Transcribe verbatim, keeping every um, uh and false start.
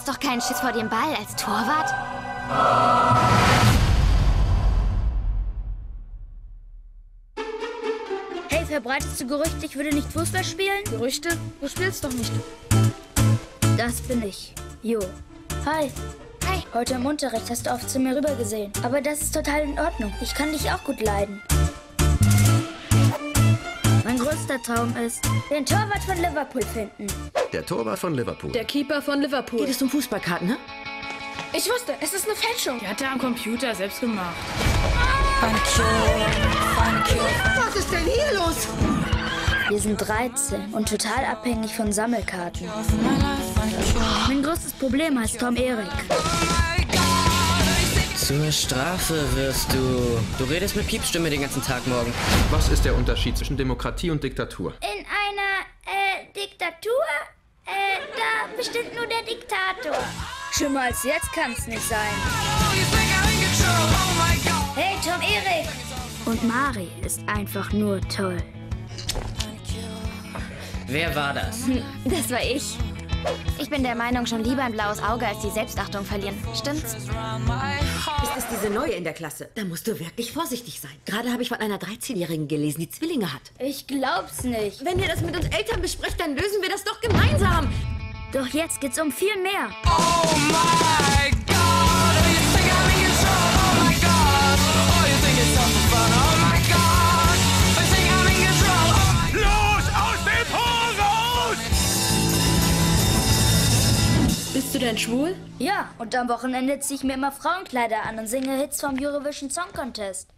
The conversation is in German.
hast doch keinen Schiss vor dem Ball als Torwart? Hey, verbreitest du Gerüchte, ich würde nicht Fußball spielen? Gerüchte? Du spielst doch nicht. Das bin ich. Jo. Hi. Hi. Heute im Unterricht hast du oft zu mir rüber gesehen. Aber das ist total in Ordnung. Ich kann dich auch gut leiden. Mein größter Traum ist, den Torwart von Liverpool finden. Der Torwart von Liverpool. Der Keeper von Liverpool. Geht es um Fußballkarten, ne? Ich wusste, es ist eine Fälschung. Die hat er am Computer selbst gemacht. Was ist denn hier los? Wir sind dreizehn und total abhängig von Sammelkarten. Mein größtes Problem heißt Tom Erik. Zur Strafe wirst du... Du redest mit Piepsstimme den ganzen Tag morgen. Was ist der Unterschied zwischen Demokratie und Diktatur? In einer, äh, Diktatur, äh, da bestimmt nur der Diktator. Schlimmer als jetzt kann's nicht sein. Hey, Tom Erik! Und Mari ist einfach nur toll. Wer war das? Das war ich. Ich bin der Meinung, schon lieber ein blaues Auge als die Selbstachtung verlieren. Stimmt's? Ist es diese Neue in der Klasse? Da musst du wirklich vorsichtig sein. Gerade habe ich von einer dreizehnjährigen gelesen, die Zwillinge hat. Ich glaub's nicht. Wenn ihr das mit uns Eltern besprecht, dann lösen wir das doch gemeinsam. Doch jetzt geht's um viel mehr. Oh my God, you think I'm in control? Oh my God, oh you think it's all for fun? Oh my God, you think I'm in control? Oh my Los aus dem Tor raus! Bist du denn schwul? Ja, und am Wochenende ziehe ich mir immer Frauenkleider an und singe Hits vom Eurovision Song Contest.